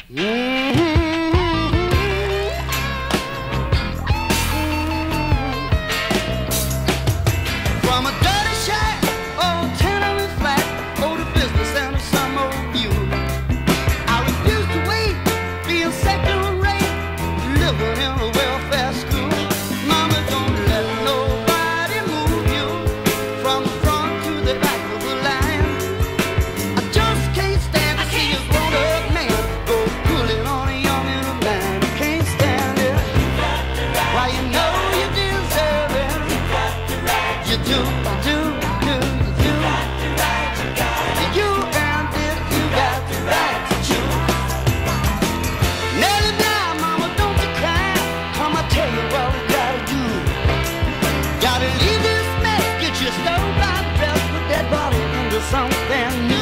From a dirty shack or a tenement flat or the business and of some old view, I refuse to wait, being second rate, living in a welfare school. Mama, don't let nobody move you from the front to the back of the line. I just can't stand to see a grown-up man go pulling on a young and a man. I can't stand it. Why, you know you deserve it. You do, I do, you do. You earned it, you got the right to choose. Nelly down, mama, don't you cry. Come, I tell you what we gotta do. Gotta leave this mess, get your stove by the rest, put that body into something new.